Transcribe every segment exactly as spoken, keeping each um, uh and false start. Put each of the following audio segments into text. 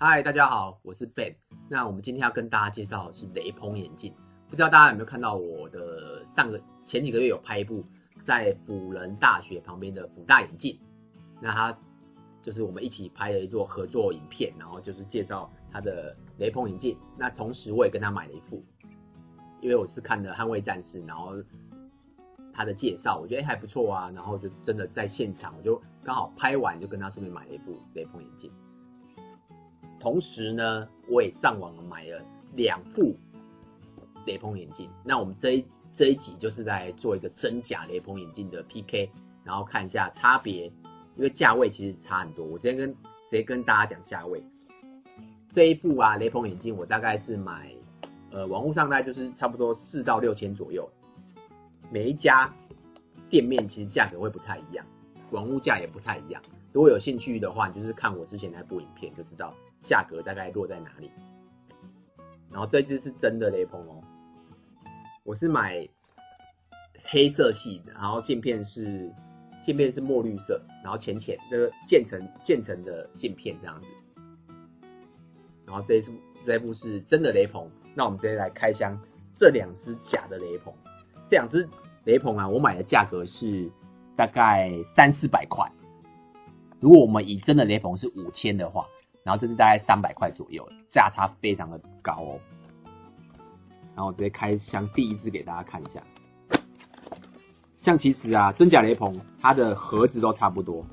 嗨，大家好，我是 Ben。那我们今天要跟大家介绍的是雷朋眼镜。不知道大家有没有看到我的上个前几个月有拍一部在辅仁大学旁边的辅大眼镜，那它就是我们一起拍了一座合作影片，然后就是介绍它的雷朋眼镜。那同时我也跟他买了一副，因为我是看了《捍卫战士》，然后他的介绍，我觉得还不错啊，然后就真的在现场，我就刚好拍完，就跟他顺便买了一副雷朋眼镜。同时呢，我也上网买了两副雷朋眼镜。那我们这一这一集就是来做一个真假雷朋眼镜的 P K， 然后看一下差别，因为价位其实差很多。我直接跟直接跟大家讲价位。这一副啊雷朋眼镜，我大概是买，呃，网络上大概就是差不多四到六千左右。每一家店面其实价格会不太一样，网屋价也不太一样。如果有兴趣的话，你就是看我之前那部影片就知道价格大概落在哪里。然后这支是真的雷朋哦，我是买黑色系的，然后镜片是镜片是墨绿色，然后浅浅这个渐层渐层的镜片这样子。然后这一副这一副是真的雷朋，那我们直接来开箱这两支假的雷朋。这两支雷朋啊，我买的价格是大概三四百块。如果我们以真的雷朋是五千的话，然后这是大概三百块左右，价差非常的高哦。然后我直接开箱第一支给大家看一下。像其实啊，真假雷朋它的盒子都差不多。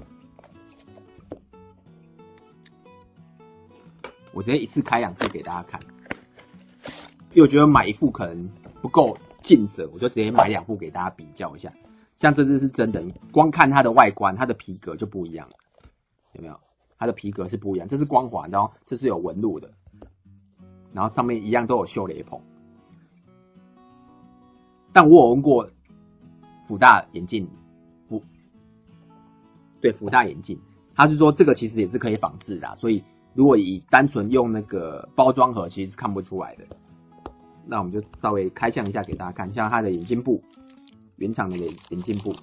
我直接一次开两副给大家看，因为我觉得买一副可能不够尽责，我就直接买两副给大家比较一下。像这支是真的，光看它的外观，它的皮革就不一样了，有没有？它的皮革是不一样，这是光滑的哦，这是有纹路的，然后上面一样都有绣雷朋。但我有问过辅大眼镜，辅对辅大眼镜，他是说这个其实也是可以仿制的、啊，所以如果以单纯用那个包装盒，其实是看不出来的。那我们就稍微开箱一下给大家看，像它的眼镜布，原厂的眼镜布，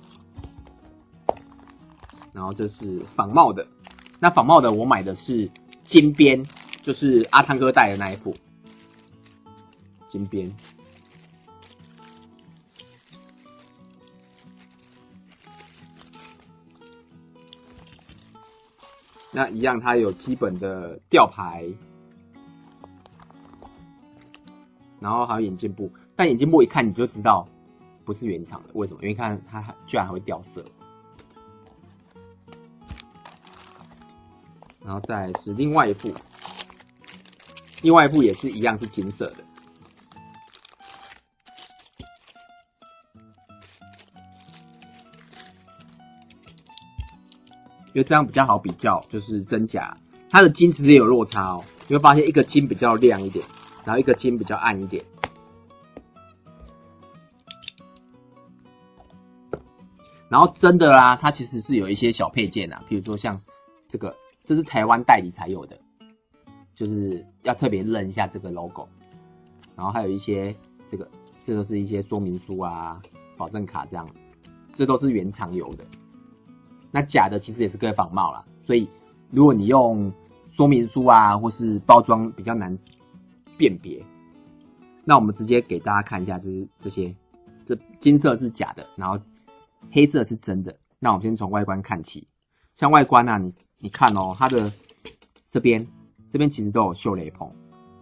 然后这是仿冒的。那仿冒的我买的是金边，就是阿汤哥戴的那一副金边。那一样，它有基本的吊牌，然后还有眼镜布。但眼镜布一看你就知道不是原厂的，为什么？因为看它居然还会掉色。然后再来是另外一副，另外一副也是一样是金色的。因为这样比较好比较，就是真假。它的金其实也有落差哦，你会发现一个金比较亮一点，然后一个金比较暗一点。然后真的啦，它其实是有一些小配件啊，比如说像这个，这是台湾代理才有的，就是要特别认一下这个 logo。然后还有一些这个，这都是一些说明书啊、保证卡这样，这都是原厂有的。那假的其实也是可以仿冒啦，所以如果你用说明书啊或是包装比较难辨别，那我们直接给大家看一下这这些，这金色是假的，然后黑色是真的。那我们先从外观看起，像外观啊，你你看哦，它的这边这边其实都有绣雷朋，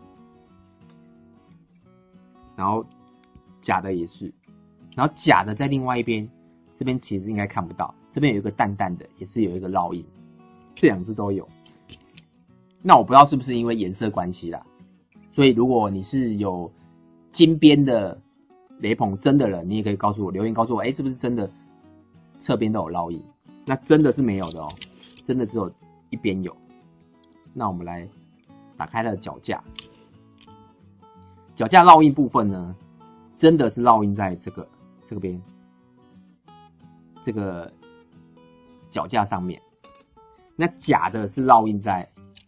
然后假的也是，然后假的在另外一边，这边其实应该看不到。这边有一个淡淡的，也是有一个烙印，这两只都有。那我不知道是不是因为颜色关系啦，所以如果你是有金边的雷朋真的人，你也可以告诉我，留言告诉我，哎、欸，是不是真的侧边都有烙印？那真的是没有的哦，真的只有一边有。那我们来打开它的脚架，脚架烙印部分呢，真的是烙印在这个这个边，这个脚架上面。那假的是烙印在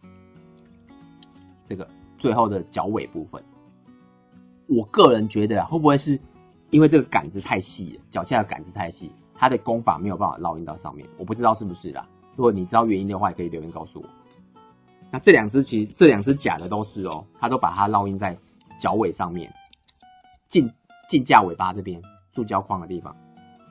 这个最后的脚尾部分。我个人觉得啊，会不会是因为这个杆子太细了，脚架的杆子太细，它的工法没有办法烙印到上面？我不知道是不是啦。如果你知道原因的话，也可以留言告诉我。 那这两只其实这两只假的都是哦，它都把它烙印在脚尾上面，镜镜架尾巴这边塑胶框的地方。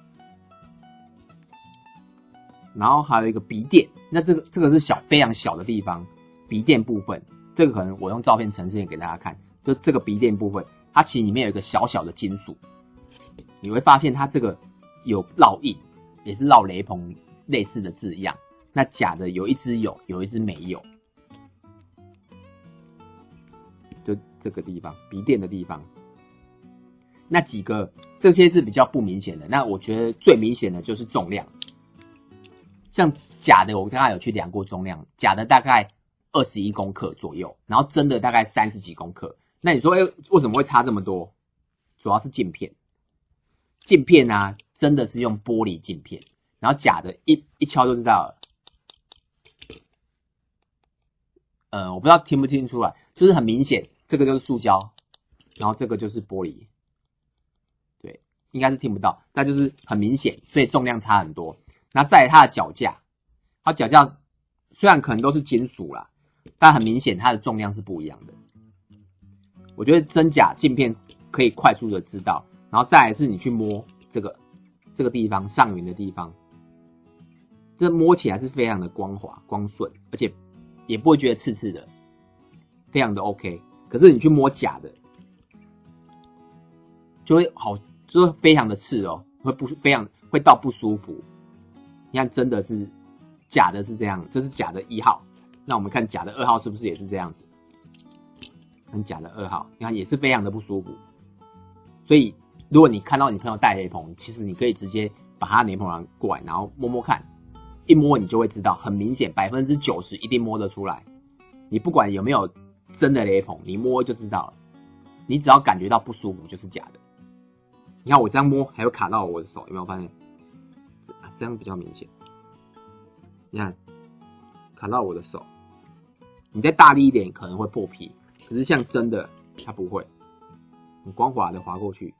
然后还有一个鼻垫，那这个这个是小非常小的地方，鼻垫部分，这个可能我用照片呈现给大家看，就这个鼻垫部分，它其实里面有一个小小的金属，你会发现它这个有烙印，也是烙雷朋类似的字样。那假的有一只有，有一只没有，就这个地方鼻垫的地方。那几个这些是比较不明显的，那我觉得最明显的就是重量。像假的我刚刚有去量过重量，假的大概二十一公克左右，然后真的大概三十几公克。那你说，哎、欸，为什么会差这么多？主要是镜片，镜片啊，真的是用玻璃镜片，然后假的一一敲就知道了。呃，我不知道听不听出来，就是很明显，这个就是塑胶，然后这个就是玻璃，对，应该是听不到，但就是很明显，所以重量差很多。那再来它的脚架，它脚架虽然可能都是金属啦，但很明显它的重量是不一样的。我觉得真假镜片可以快速的知道，然后再来是你去摸这个这个地方上缘的地方，这摸起来是非常的光滑光顺，而且也不会觉得刺刺的，非常的 OK。可是你去摸假的，就会好，就是非常的刺哦，会不非常会到不舒服。你看，真的是假的是这样，这是假的一号。那我们看假的二号是不是也是这样子？看假的二号，你看也是非常的不舒服。所以，如果你看到你朋友戴雷朋，其实你可以直接把他雷朋拿过来，然后摸摸看，一摸你就会知道，很明显，百分之九十一定摸得出来。你不管有没有真的雷朋，你摸就知道了。你只要感觉到不舒服，就是假的。你看我这样摸，还有卡到我的手，有没有发现？这样比较明显，你看卡到我的手，你再大力一点可能会破皮，可是像真的它不会，很光滑的滑过去。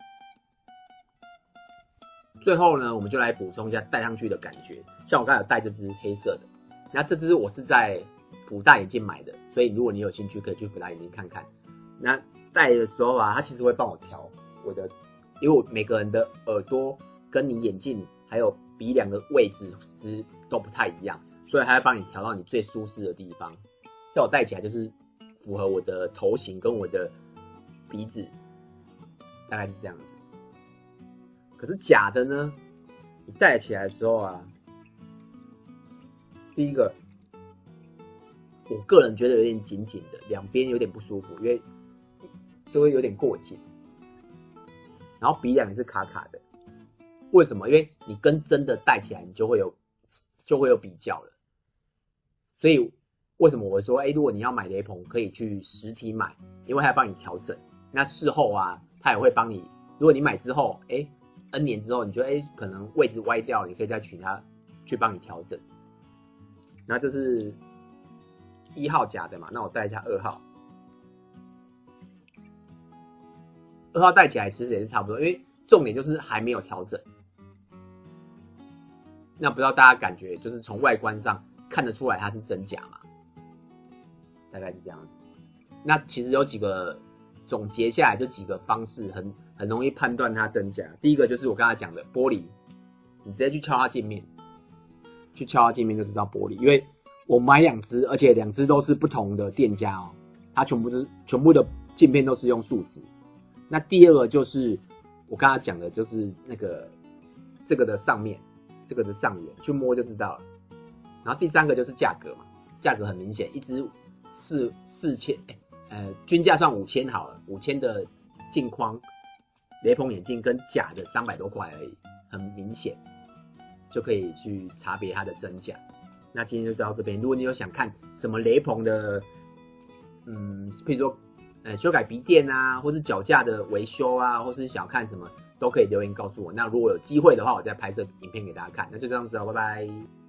最后呢，我们就来补充一下戴上去的感觉。像我刚才有戴这只黑色的，那这只我是在福大眼镜买的，所以如果你有兴趣，可以去福大眼镜看看。那戴的时候啊，它其实会帮我调我的，因为我每个人的耳朵跟你眼镜还有鼻梁的位置是都不太一样，所以它会帮你调到你最舒适的地方。像我戴起来就是符合我的头型跟我的鼻子，大概是这样子。可是假的呢，你戴起来的时候啊，第一个，我个人觉得有点紧紧的，两边有点不舒服，因为就会有点过紧，然后鼻梁也是卡卡的。为什么？因为你跟真的戴起来，你就会有就会有比较了。所以为什么我会说，哎、欸，如果你要买雷朋，可以去实体买，因为它要帮你调整。那事后啊，它也会帮你。如果你买之后，哎、欸、，N 年之后，你觉得哎、欸、可能位置歪掉，你可以再请它去帮你调整。那这是一号假的嘛？那我戴一下二号。二号戴起来其实也是差不多，因为重点就是还没有调整。那不知道大家感觉，就是从外观上看得出来它是真假嘛？大概是这样子。那其实有几个总结下来，就几个方式很很容易判断它真假。第一个就是我刚才讲的玻璃，你直接去敲它镜面，去敲它镜面就知道玻璃。因为我买两只，而且两只都是不同的店家哦，它全部是全部的镜片都是用树脂。那第二个就是我刚才讲的，就是那个这个的上面。这个的上缘去摸就知道了，然后第三个就是价格嘛，价格很明显，一支四四千，哎，呃，均价算五千好了，五千的镜框，雷朋眼镜跟假的三百多块而已，很明显，就可以去差别它的真假。那今天就到这边，如果你有想看什么雷朋的，嗯，譬如说，呃，修改鼻垫啊，或是脚架的维修啊，或是想看什么。都可以留言告诉我。那如果有机会的话，我再拍摄影片给大家看。那就这样子哦，拜拜。